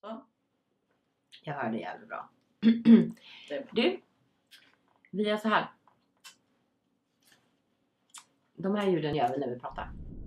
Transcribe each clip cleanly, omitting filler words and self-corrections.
Ja. Jag hör det jävligt bra. Du, vi gör så här. De här ljuden gör vi när vi pratar.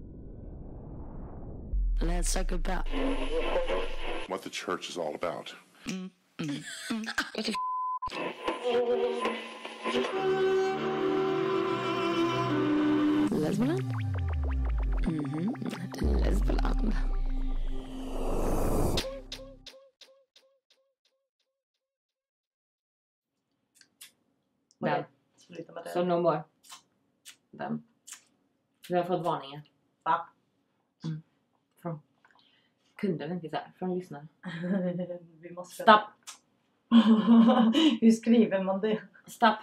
Let's talk about what the church is all about. Lesboland. Lesboland. Den. Sluta med det. Så no more. Den. Vi har fått varningar. Va? Från kunder, inte så här. Från lyssnare. Vi måste... Stopp. Hur skriver man det? Stopp.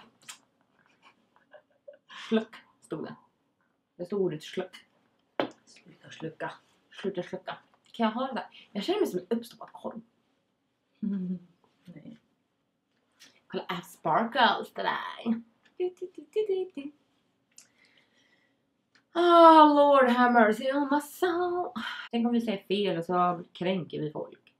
Sluck stod det. Det stod ordet sluck. Sluta slucka. Sluta slucka. Kan jag ha det där? Jag känner mig som en uppstoppad korv. Nej. Kolla, I have sparkles today. Oh Lord have mercy on my soul. Tänk om vi säger fel och så kränker vi folk.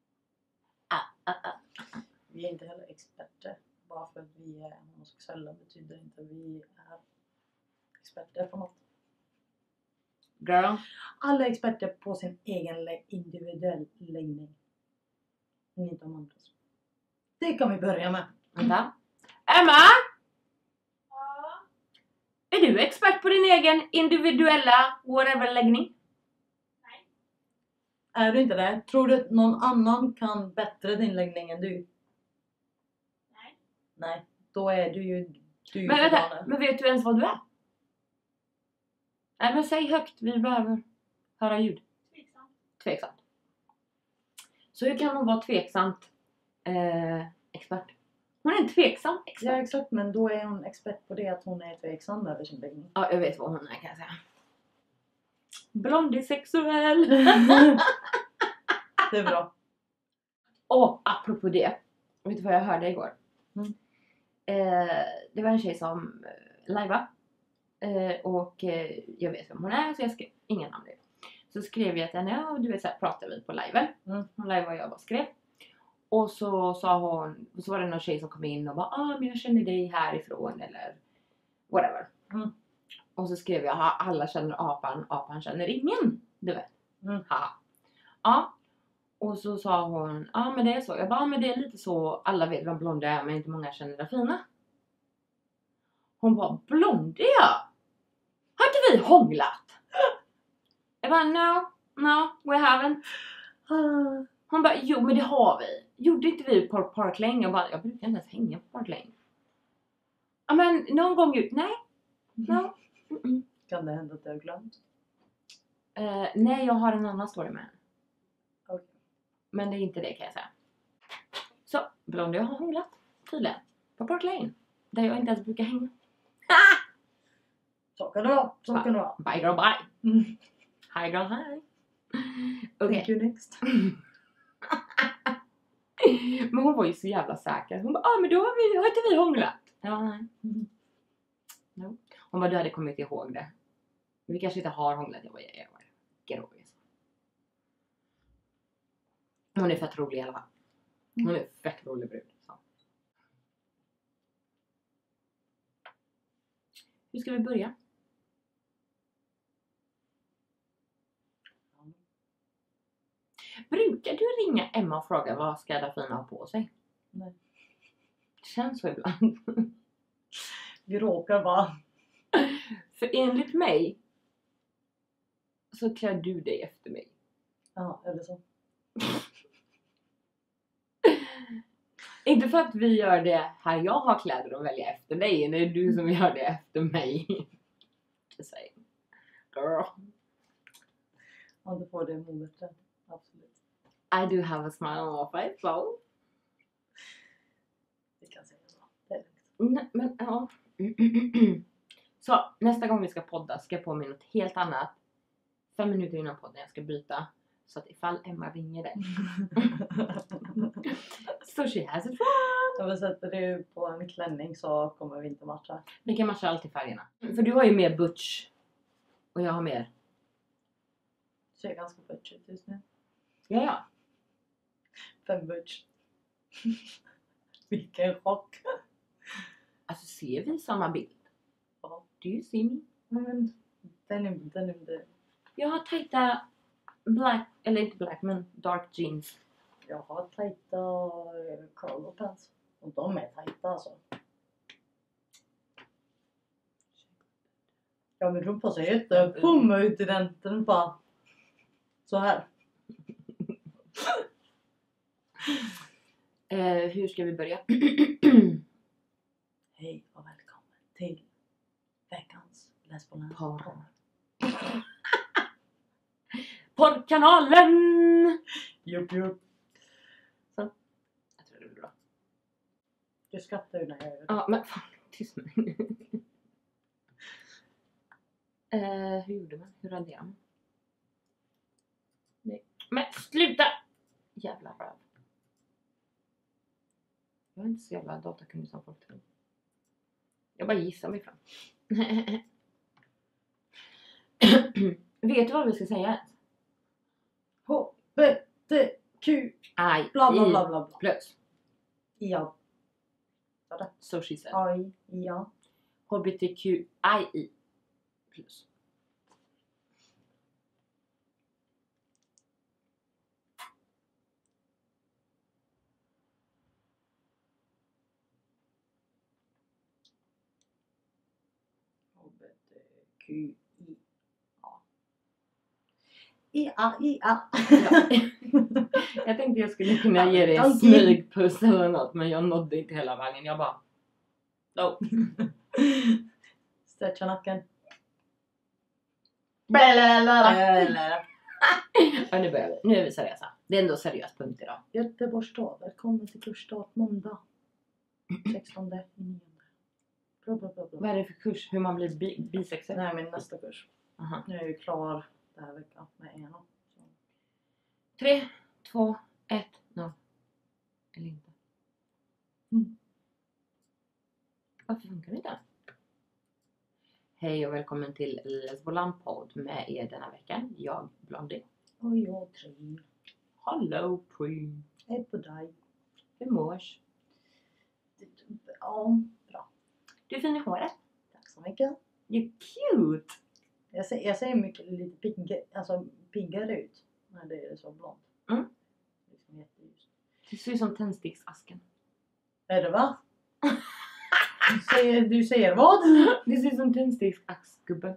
Vi är inte heller experter. Bara för att vi är homosexuella betyder inte att vi är experter på något. Girl. Alla är experter på sin egen individuell läggning. Men inte om andras. Det kan vi börja med. Vänta. Emma! Ja. Är du expert på din egen individuella whatever-läggning? Är du inte det? Tror du att någon annan kan bättre din läggning än du? Nej. Nej, då är du ju... Men vänta, men vet du ens vad du är? Nej men säg högt, vi behöver höra ljud. Tveksamt. Tveksamt. Så hur kan hon vara tveksamt expert? Hon är en tveksam expert. Ja exakt, men då är hon expert på det att hon är tveksam över sin läggning. Ja, jag vet vad hon är kan jag säga. Blondisexuell. Det är bra. Apropå det. Vet du vad jag hörde igår? Mm. Det var en tjej som liveade. Jag vet vem hon är, så jag skrev ingen namn. Så skrev jag till henne, och du vet så här pratade vi på liven. Hon live och jag bara skrev. Och så sa hon, och så var det någon tjej som kom in och bara, men jag känner dig härifrån eller whatever. Och så skrev jag, alla känner apan känner ingen, du vet. Haha. Ja. Och så sa hon, men det är så. Jag bara, men det är lite så, alla vet vem Blondie är, men inte många känner det fina. Hon bara, Blondie? Har inte vi hånglat? Jag bara, no, we haven't. Hon bara, jo men det har vi. Gjorde inte vi på Park Lane? Jag brukar inte ens hänga på Park Lane. Ja men någon gång ut, nej. No. Kan det hända att du har glömt? Nej, jag har en annan story med henne. Okay. Men det är inte det kan jag säga. Så, Blondie har hånglat tydligen på Park Lane. Där jag inte ens brukar hänga. Så kan det vara, så kan det vara. Bye girl bye. Hi girl hi. Okej. Thank you next. Men hon var ju så jävla säker. Hon bara, men då har inte vi hånglat. Ja, nej. No. Hon bara, du hade kommit ihåg det. Vi kanske inte har hånglat. Jag bara, get over it. Hon är fett rolig i alla fall. Hon är fett rolig brud. Så. Hur ska vi börja? Brukar du ringa Emma och fråga vad ska Dafina ha på sig? Nej. Det känns så ibland. Vi råkar vara. För enligt mig så klär du dig efter mig. Ja, eller så. Inte för att vi gör det här jag har kläder och välja efter dig. Det är du som gör det efter mig. Just saying. Girl. Om du får det modet. Absolut. I do have a smile on my face, so. Vi kan säga så. Det är lugnt. Men ja. Så nästa gång vi ska podda ska jag på mig något helt annat. 5 minuter innan podden jag ska byta. Så att ifall Emma ringer dig. So she has it wrong. Om vi sätter det på en klänning så kommer vi inte matcha. Vi kan matcha alltid färgerna. För du har ju mer butch. Och jag har mer. Så jag är ganska butchigt just nu. Ja. Fembuds. Vilken chock. Alltså ser vi samma bild? Ja. Do you see me? Men den är inte. Jag har tajta black, eller inte black men dark jeans. Jag har tajta cargo pants. Och de är tajta alltså. Ja men rumpan ser jättepumma ut i den. Den bara så här. Hur ska vi börja? Hej och välkommen till veckans Lesboland. Porr. Porrkanalen! Jupp. Jag tror det blir bra. Du skrattar ju när jag gör det. Ja men fan, tyst nu. Hur gjorde man? Hur raderade man? Nej. Men sluta! Jävla röv. Jag är inte så jävla datakunnig som folk tror. Jag bara gissar mig fram. Vet du vad vi ska säga? H, B, T, Q, I, bla bla I, bla bla bla. plus. Ja. So she said. Aj, ja. HBTQI plus. H, B, T, Q, I, A. I, A. Ja. Jag tänkte jag skulle kunna ge dig en Donkey. smygpuss eller något, men jag nådde inte hela vägen. Jag bara... No. Stretcha nacken. Ja, nu börjar vi. Nu är vi seriösa. Det är ändå seriös punkt idag. Göteborgsstad. Välkommen till kursstart måndag. 16/9. Bla bla bla bla. Vad är det för kurs? Hur man blir bisexuell? Det här är min nästa kurs. Aha. Nu är jag ju klar den här veckan med en. 3, 2, 1, 0. Eller inte. Varför funkar det inte? Hej och välkommen till Lesboland podd med er denna veckan. Jag, Blondie. Och jag tror. Hello, Prim. Hej på dig. Hur mår? Ja, bra. Du är fin i håret. Tack så mycket. You're cute. Jag ser mycket lite piggare ut när det är så blont. Mm. Liksom jätteljust. Du ser ut som tändsticksasken. Är det va? Du säger vad? Du ser ut som tändsticksaskgubben.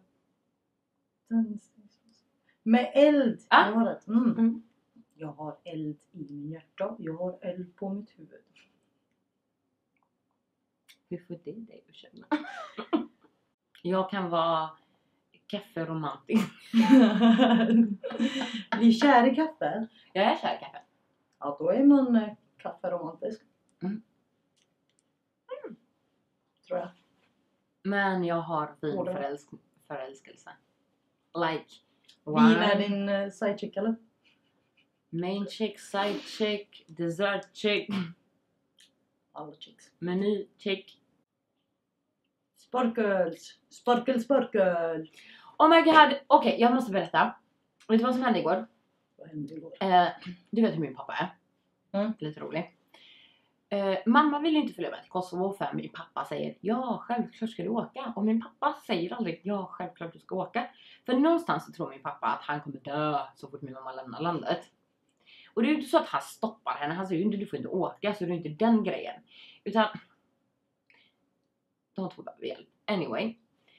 Med eld i Ah. håret. Mm. Jag har eld i min hjärta. Jag har eld på mitt huvud. Hur får det dig att känna? Jag kan vara kafferomantisk. Blir kär i kaffe? Jag är kär i kaffe. Ja, då är man kafferomantisk. Mm. Tror jag. Men jag har fin Både. förälskelse. Like Vin är wine, din sidechick eller? main chick, side chick, dessert chick, Alla chicks. meny chick. Sparkles! Sparkel! Oh my god! Okej, jag måste berätta. Vet du vad som hände igår? Vad hände igår? Du vet hur min pappa är. Mm. Lite rolig. Mamma vill ju inte följa med till Kosovo för min pappa säger ja, självklart ska du åka. Och min pappa säger aldrig ja, självklart du ska åka. För någonstans så tror min pappa att han kommer dö så fort min mamma lämnar landet. Och det är ju inte så att han stoppar henne. Han säger ju inte du får inte åka, så det är inte den grejen. Utan de två behöver hjälp. Anyway.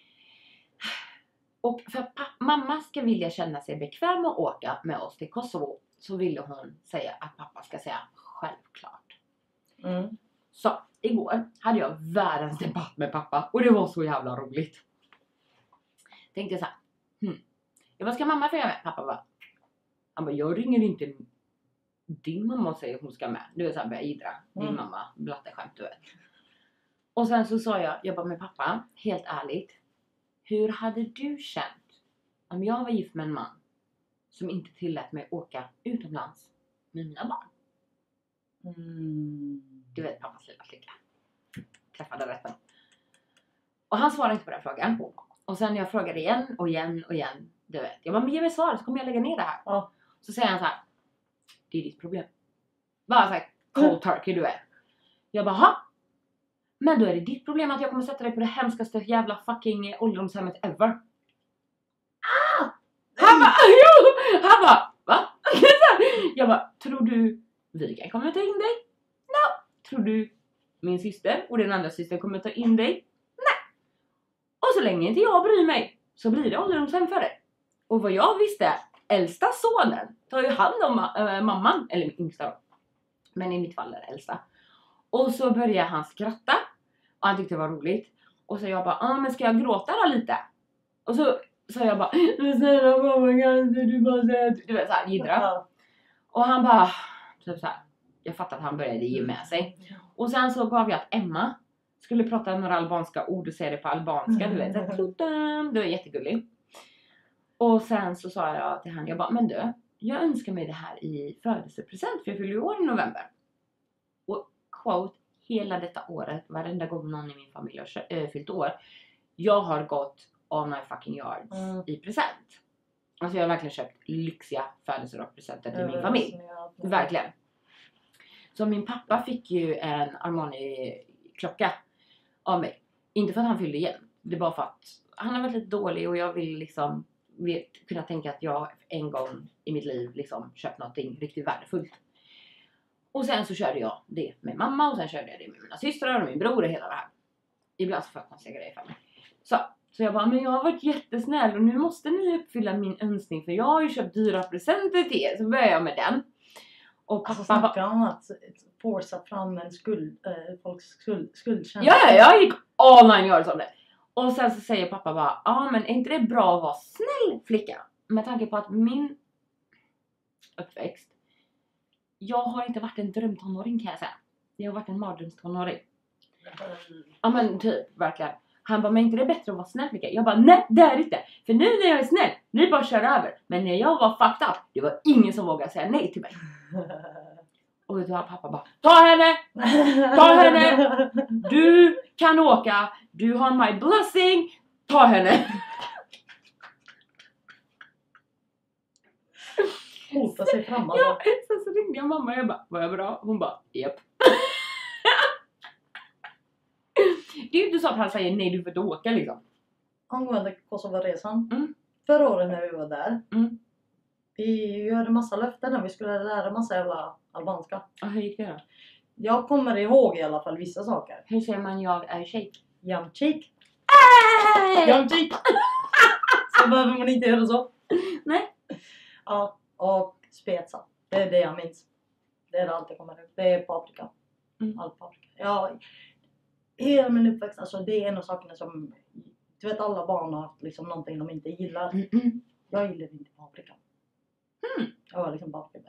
Och för att mamma ska vilja känna sig bekväm att åka med oss till Kosovo, så ville hon säga att pappa ska säga självklart. Mm. Så igår hade jag världens debatt med pappa och det var så jävla roligt. Tänkte jag så här. Jag bara, ska mamma följa med? Pappa bara. Han bara, jag ringer inte din mamma och säger att hon ska med. Du är såhär, börja idra. Din mamma, blatteskämt du vet. Och sen så sa jag bara med pappa, helt ärligt. Hur hade du känt om jag var gift med en man som inte tillät mig åka utomlands med mina barn? Du vet pappas lilla flicka. Träffade rätten. Och han svarade inte på den frågan. Och sen jag frågade igen och igen och igen. Du vet. Jag bara, men ge mig svar så kommer jag lägga ner det här. Ja. Så säger han så här. Det är ditt problem. Bara såhär cold turkey, du vet. Jag bara, ha? Men då är det ditt problem att jag kommer sätta dig på det hemskaste jävla fucking ålderdomshemmet ever. Han bara, va? Jag bara, tror du vi kan komma ta in dig? No. Tror du min syster och den andra syster kommer ta in dig? Nej. Och så länge inte jag bryr mig så blir det ålderdomshem för dig. Och vad jag visste, äldsta sonen tar ju hand om mamman, eller min yngsta då. Men i mitt fall är det äldsta. Och så började han skratta. Och han tyckte det var roligt. Och så jag bara, men ska jag gråta då lite? Och så jag bara, men snälla mamma, kan inte du bara säga, du vet såhär, jiddra. Och han bara, typ såhär, jag fattar att han började ge med sig. Och sen så gav jag att Emma skulle prata några albanska ord och säga det på albanska, du vet. Det var jättegullig. Och sen så sa jag till han, jag bara, men du, jag önskar mig det här i födelsepresent för jag fyller år i november. Och quote, hela detta året, varenda gång någon i min familj har fyllt år, jag har gått all my fucking yards i present. Alltså jag har verkligen köpt lyxiga födelsedagspresenter till min familj. Verkligen. Så min pappa fick ju en Armani-klocka av mig. Inte för att han fyllde igen. Det var för att han har varit lite dålig och jag vill liksom kunna tänka att jag en gång i mitt liv liksom köpt någonting riktigt värdefullt. Och sen så körde jag det med mamma och sen körde jag det med mina systrar och min bror och hela det här. Ibland så får jag konstiga grejer för mig. Så jag bara, men jag har varit jättesnäll och nu måste ni uppfylla min önskning för jag har ju köpt dyra presenter till er. Så börjar jag med den. Och Alltså pappa snacka om att forsa fram en folks skuldkänsla. Ja, jag gick all 9 yards om det. Och sen så säger pappa bara, men är inte det bra att vara snäll flicka? Med tanke på att min uppväxt, jag har inte varit en drömtonåring kan jag säga. Jag har varit en mardrömstonåring. Ja men typ, verkligen. Han bara, men inte det är bättre att vara snäll flicka? Jag bara, nej det är inte. För nu när jag är snäll, ni bara kör över. Men när jag var fucked up, det var ingen som vågade säga nej till mig. Och då har pappa bara, ta henne! Ta henne! Du kan åka! Du har my blessing! Ta henne! Hota sig fram alltså. Ja, sen så ringde jag mamma och jag bara, var jag bra? Hon bara, japp. Det är ju inte så att han säger nej du får inte åka liksom. Angående Kosovo-resan. Mm. Förra året när vi var där. Mm. Vi gjorde massa löften när vi skulle lära massa jävla albanska. Ja, hur gick det då? Jag kommer ihåg i alla fall vissa saker. Hur säger man jag är tjej? Jamchik. Jamchik. Så behöver man inte göra så. Nej. Ja, och spetsa. Det är det jag minns. Det är allt jag kommer ihåg. Det är paprika. All paprika. Ja, hela min uppväxt, alltså det är en av sakerna som, du vet alla barn har haft liksom någonting de inte gillar. Jag gillar inte paprika. Jag var liksom paprika.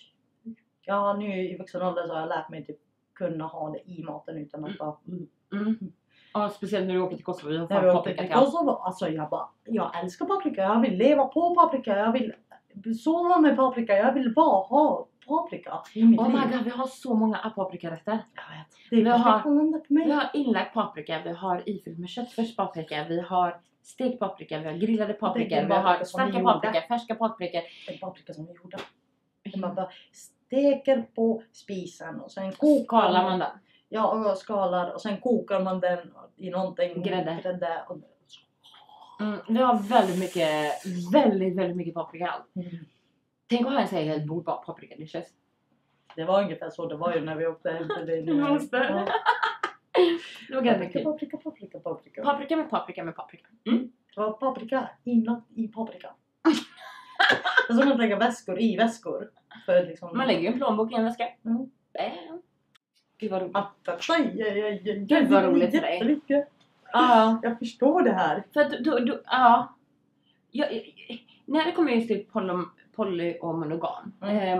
Ja, nu i vuxen ålder så har jag lärt mig typ kunna ha det i maten utan att bara... Ja, speciellt när du åker till Kosovo. Vi har När vi fan åkte paprika till till allt. Kosovo, alltså jag älskar paprika. Jag vill leva på paprika. Jag vill sova med paprika. Jag vill bara ha paprika i mitt Oh liv. my god, vi har så många paprikarätter. Jag vet. Det är Vi har- perfekt för mig. Vi har inlagd paprika, vi har ifylld med köttfärs paprika, vi har stekt paprika, vi har grillade paprika, är vi har paprika som vi starka gjorde. paprika, färska paprika. En paprika som vi gjorde. Man bara steker på spisen och sen kokar Skalar man den. Ja, och skalar och sen kokar man den i någonting. Grädde. Och... Vi har väldigt mycket paprika allt. Tänk att ha en sån här helt bord bara paprika dishes. Det var ungefär så det var ju när vi åkte hem till det. Du måste. Ja. Det var ganska kul. Paprika. Paprika med paprika. Det var paprika inlagt i paprika. Det är som att lägga väskor i väskor. För liksom... Man lägger ju en plånbok i en väska. Mm. Bam. Gud vad roligt. Gud vad roligt för dig. Jättemycket. Ja. Jag förstår det här. För att ja. När det kommer just till poly och monogam.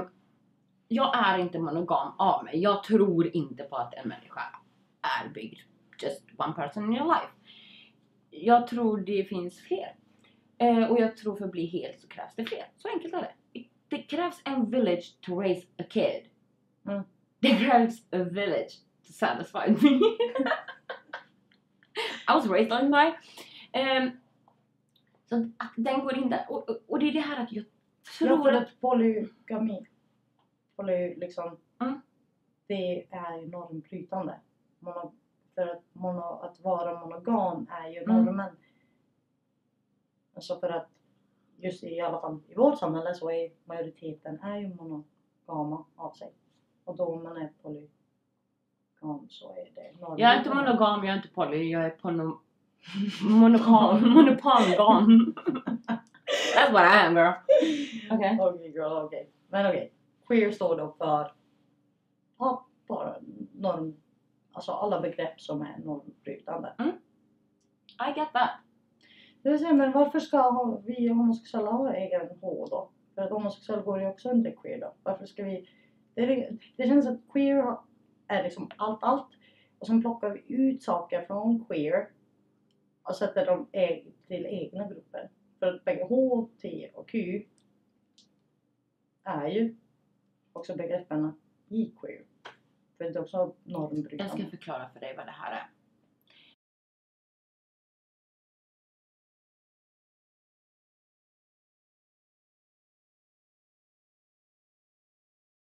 Jag är inte monogam av mig. Jag tror inte på att en människa är byggd. Just one person in your life. Jag tror det finns fler. Och jag tror för att bli helt så krävs det fler. Så enkelt är det. Det krävs en village to raise a kid. Det krävs a village to satisfy me. I was raised on my. Så att den går in där. Och det är det här att jag tror Jag tror att polygami. Liksom. det är ju normbrytande. För att vara monogam är ju normen. Alltså för att just i alla fall i vårt samhälle så är majoriteten är ju monogama av sig. Och då om man är polygam så är det normbrytande. Jag är inte monogam, jag är inte poly, jag är monopangam. That's what I am, girl. Okej. Okej girl, okej. Men okej. Queer står då för bara norm. Alltså alla begrepp som är normbrytande. I get that. Det vill säga, men varför ska vi homosexuella ha egen H då? För att homosexuella går ju också under queer då. Varför ska vi... Det känns att queer är liksom allt. Och sen plockar vi ut saker från queer. Och sätter dem till egna grupper. För att bägge H, T och Q är ju också begreppen i queer. För det är också normbrytande. Jag ska förklara för dig vad det här är.